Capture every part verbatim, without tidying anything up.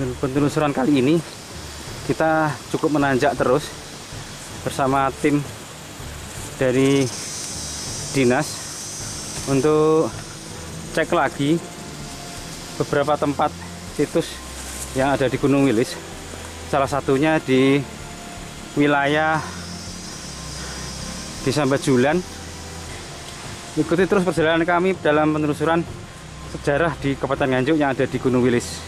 Penelusuran kali ini kita cukup menanjak terus bersama tim dari dinas untuk cek lagi beberapa tempat situs yang ada di Gunung Wilis. Salah satunya di wilayah Desa Bajulan. Ikuti terus perjalanan kami dalam penelusuran sejarah di Kabupaten Nganjuk yang ada di Gunung Wilis.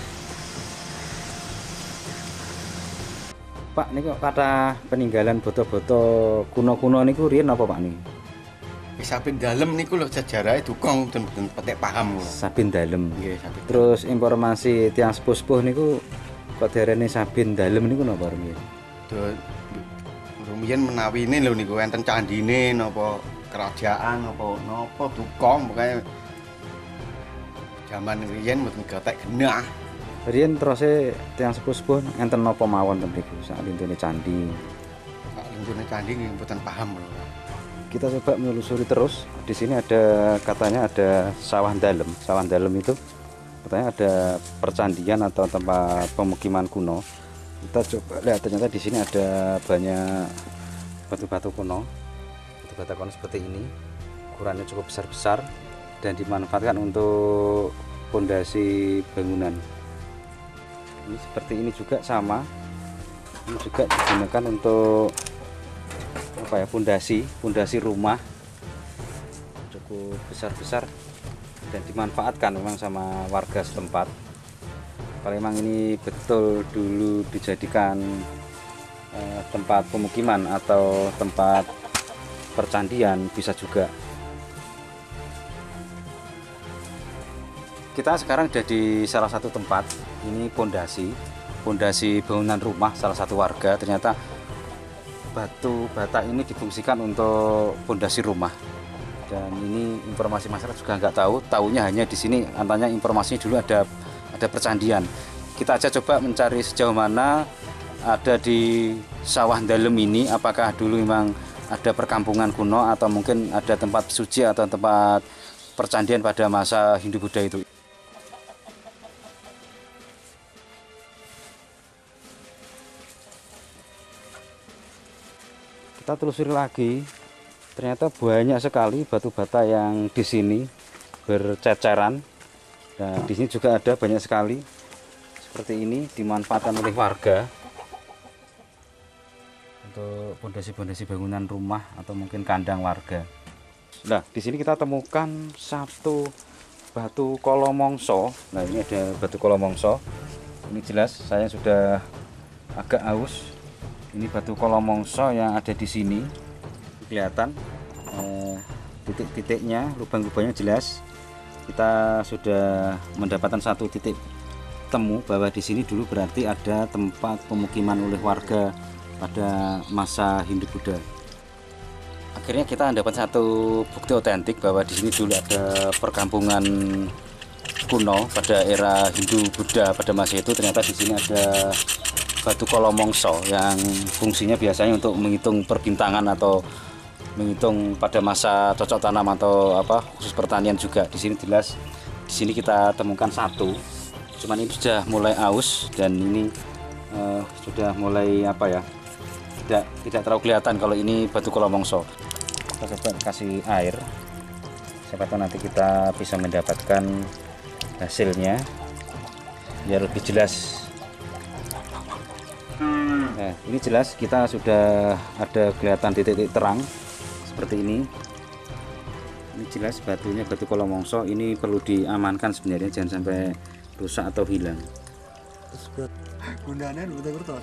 Pak, ini kok kata peninggalan boto-boto kuno-kuno niku riyen apa Pak nih? Sabin dalem niku lho sejarahnya dukung betul-betul petek paham lho. Sabin dalem. Nggih, sabin. Terus informasi tiang sepuh-sepuh niku kok diarani sabin dalem niku napa rumiyin? Rumiyin menawine lho niku enten candine napa kerajaan napa napa dukung pokoke zaman riyen mboten gatek genah. Riyen terus tiang sepuh-sepuh enten napa mawon ten mriku sak lintune candi. Sak lintune candi nggih mboten paham lho. Kita coba menelusuri terus. Di sini ada katanya ada sawah dalem. Sawah dalem itu katanya ada percandian atau tempat pemukiman kuno. Kita coba lihat, ternyata di sini ada banyak batu-batu kuno. Batu-batu kuno seperti ini. Ukurannya cukup besar-besar dan dimanfaatkan untuk fondasi bangunan. Ini seperti ini juga sama. Ini juga digunakan untuk apa ya, fondasi fondasi rumah, cukup besar-besar dan dimanfaatkan memang sama warga setempat. Kalau memang ini betul dulu dijadikan eh, tempat pemukiman atau tempat percandian, bisa juga. Kita sekarang ada di salah satu tempat. Ini fondasi fondasi bangunan rumah salah satu warga. Ternyata batu bata ini difungsikan untuk fondasi rumah, dan ini informasi masyarakat juga nggak tahu, tahunya hanya di sini antanya informasinya dulu ada ada percandian. Kita aja coba mencari sejauh mana ada di sawah dalem ini, apakah dulu memang ada perkampungan kuno atau mungkin ada tempat suci atau tempat percandian pada masa Hindu-Buddha itu. Kita telusuri lagi, ternyata banyak sekali batu bata yang di sini berceceran. Nah, di sini juga ada banyak sekali seperti ini, dimanfaatkan oleh warga untuk fondasi-fondasi bangunan rumah atau mungkin kandang warga. Nah, di sini kita temukan satu batu kolomongso. Nah, ini ada batu kolomongso. Ini jelas saya sudah agak aus. Ini batu kolomongso yang ada di sini, kelihatan eh, titik-titiknya, lubang-lubangnya jelas. Kita sudah mendapatkan satu titik temu bahwa di sini dulu berarti ada tempat pemukiman oleh warga pada masa Hindu-Buddha. Akhirnya kita mendapat satu bukti otentik bahwa di sini dulu ada perkampungan kuno pada era Hindu-Buddha pada masa itu. Ternyata di sini ada batu kolomongso yang fungsinya biasanya untuk menghitung perbintangan atau menghitung pada masa cocok tanam atau apa khusus pertanian juga. Di sini jelas, di sini kita temukan satu. Cuman ini sudah mulai aus dan ini uh, sudah mulai apa ya, tidak tidak terlalu kelihatan kalau ini batu kolomongso. Kita coba kasih air, siapa tahu nanti kita bisa mendapatkan hasilnya biar lebih jelas. Nah, ini jelas kita sudah ada kelihatan titik-titik terang seperti ini. Ini jelas batunya batu kolomongso. Ini perlu diamankan sebenarnya, jangan sampai rusak atau hilang. Gunanya betul-betul.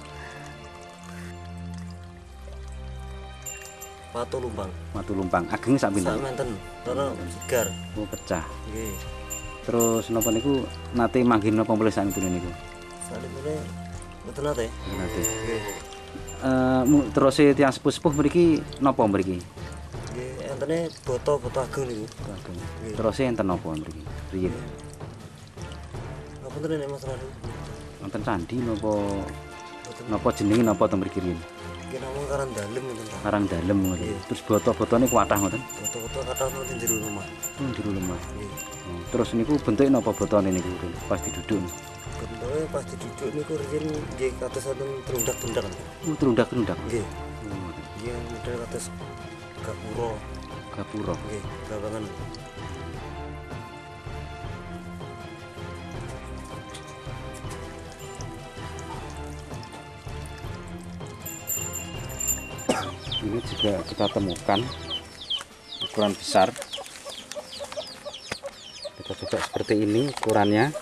Watu lumpang. Watu lumpang. Ageng sak pinten? Sak menten. Terus segar. Oh, pecah. Nggih. Terus napa niku nate mangkin napa mulih sak niku? Salimune mboten nate. Nate. Nggih. Eh terus tiyang sepuh-sepuh mriki napa mriki? Nggih, entene boto-boto ageng niku. Ageng. Terus enten napa mriki? Riyen. Ngapunten nek Mas Rani. Wonten candi napa napa jenenge napa teng mriki riyen? Nggih namung karang dalem ngoten. Karang dalem ngoten. Terus boto-botone kuwathah ngoten? Boto-boto kathah wonten jero rumah. Oh, jero lemah. Nggih. Oh, terus niku bentuke napa botone niku pas diduduk? bentuknya pas diduduk ini kok riyen nggih kados wonten terundak-undak. Oh, terundak-terundak. Nggih. Oh, Iya model kados gapura. gapura. Nggih, gawangan. Ini juga kita temukan ukuran besar. Kita coba seperti ini ukurannya.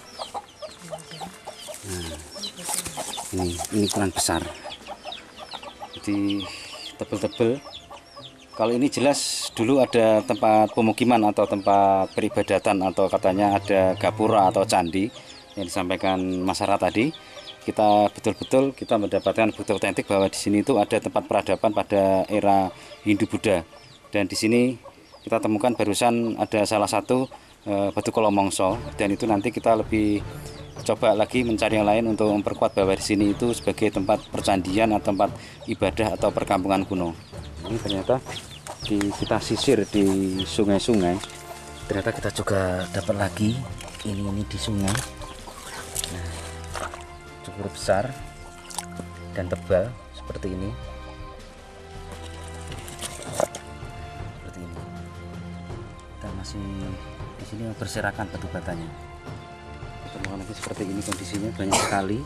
Nah, ini ini ukuran besar. Jadi tebel-tebel. Kalau ini jelas dulu ada tempat pemukiman atau tempat peribadatan atau katanya ada gapura atau candi yang disampaikan Mas Ara tadi. Kita betul-betul kita mendapatkan bukti otentik bahwa di sini itu ada tempat peradaban pada era Hindu-Buddha. Dan di sini kita temukan barusan ada salah satu e, batu kolomongso, dan itu nanti kita lebih coba lagi mencari yang lain untuk memperkuat bahwa di sini itu sebagai tempat percandian atau tempat ibadah atau perkampungan kuno. Ini ternyata di, kita sisir di sungai-sungai, ternyata kita juga dapat lagi ini ini di sungai. Nah, cukup besar dan tebal seperti ini. Seperti ini. Kita masih di sini berserakan batu batanya. Kita temukan lagi seperti ini kondisinya banyak sekali.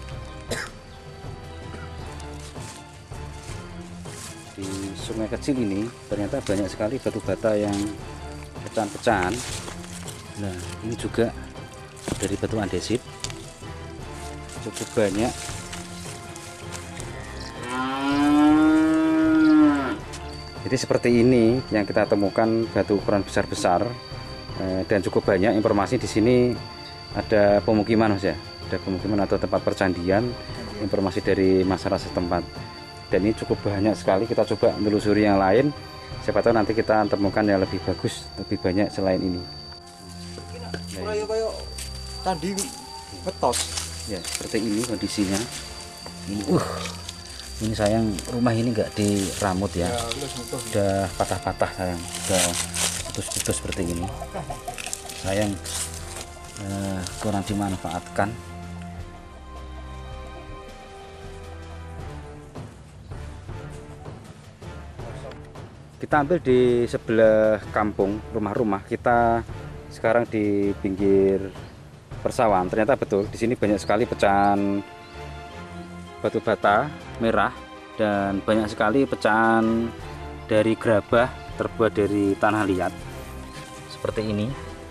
Di sungai kecil ini ternyata banyak sekali batu bata yang pecahan-pecahan. Nah, ini juga dari batu andesit. Cukup banyak. Jadi seperti ini yang kita temukan batu ukuran besar-besar eh, dan cukup banyak. Informasi di sini ada pemukiman, Mas ya, ada pemukiman atau tempat percandian. Informasi dari masyarakat setempat. Dan ini cukup banyak sekali. Kita coba menelusuri yang lain. Siapa tahu nanti kita temukan yang lebih bagus, lebih banyak selain ini. Kayak kayak candi betos. Ya, seperti ini kondisinya. Ini, uh, ini sayang rumah ini nggak diramut ya. Udah patah-patah sayang, udah putus-putus seperti ini. Sayang eh, kurang dimanfaatkan. Kita ambil di sebelah kampung, rumah-rumah. Kita sekarang di pinggir persawahan. Ternyata betul di sini banyak sekali pecahan batu bata merah dan banyak sekali pecahan dari gerabah terbuat dari tanah liat seperti ini.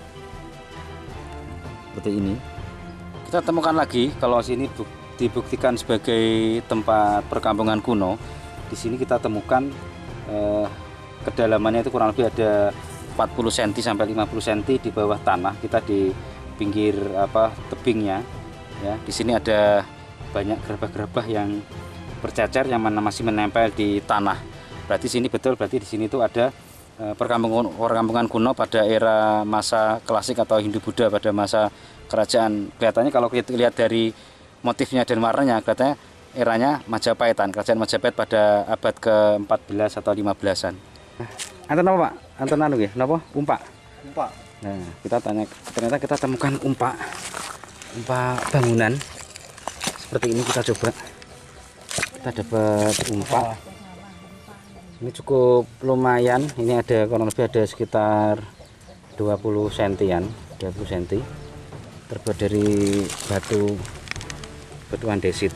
Seperti ini. Kita temukan lagi kalau sini dibuktikan sebagai tempat perkampungan kuno. Di sini kita temukan eh, kedalamannya itu kurang lebih ada empat puluh sentimeter sampai lima puluh sentimeter di bawah tanah. Kita di pinggir apa tebingnya ya. Di sini ada banyak gerabah-gerabah yang bercacar yang mana masih menempel di tanah. Berarti sini betul, berarti di sini itu ada e, perkampungan perkampungan kuno pada era masa klasik atau Hindu-Buddha pada masa kerajaan. Kelihatannya kalau kita lihat dari motifnya dan warnanya, kelihatannya eranya Majapahitan, kerajaan Majapahit pada abad ke empat belas atau lima belasan. Anten apa, Pak? Anten anu nggih, napa? Umpak. Umpak. Nah, kita tanya, ternyata kita temukan umpak, umpak bangunan seperti ini. Kita coba, kita dapat umpak. Ini cukup lumayan. Ini ada kurang lebih ada sekitar dua puluh sentimeter-an, dua puluh sentimeter, terbuat dari batu batu andesit.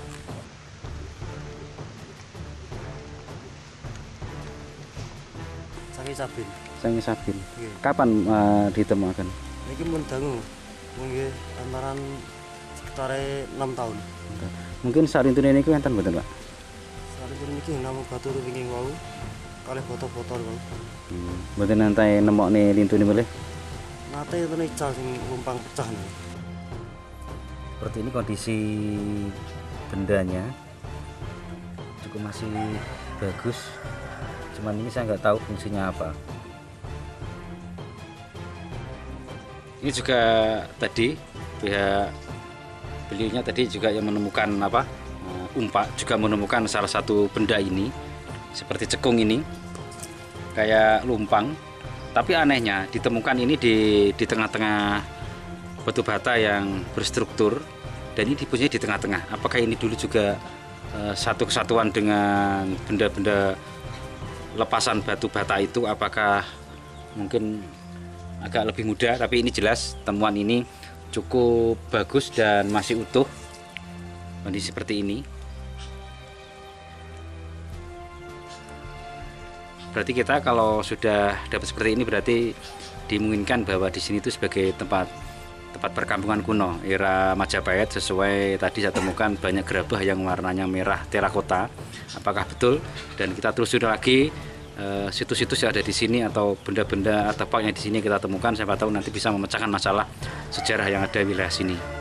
Sange Sabin. Sange Sabin. Nggih. Kapan uh, ditemukan? Niki mun dangu. Mungkin antaran sekitar enam tahun. Mungkin saat itu ini enten betul, Pak? Saat itu niki namung batu wingi wau. Kalih foto-foto wau. Hmm. Mboten nanti nemokne lintune boleh. Nate itu ical sing umpang pecah nih. Seperti ini kondisi bendanya. Cukup masih bagus. Cuman ini saya nggak tahu fungsinya apa. Ini juga tadi pihak beliaunya tadi juga yang menemukan apa umpak, juga menemukan salah satu benda ini seperti cekung ini kayak lumpang, tapi anehnya ditemukan ini di di tengah-tengah batu bata yang berstruktur dan ini diposisinya di tengah-tengah. Apakah ini dulu juga uh, satu kesatuan dengan benda-benda lepasan batu bata itu? Apakah mungkin agak lebih mudah, tapi ini jelas temuan ini cukup bagus dan masih utuh kondisi seperti ini. Berarti kita kalau sudah dapat seperti ini berarti dimungkinkan bahwa di sini itu sebagai tempat tempat perkampungan kuno era Majapahit. Sesuai tadi saya temukan banyak gerabah yang warnanya merah terakota. Apakah betul? Dan kita telusuri lagi situs-situs yang ada di sini atau benda-benda artefak yang di sini kita temukan. Siapa tahu nanti bisa memecahkan masalah sejarah yang ada di wilayah sini.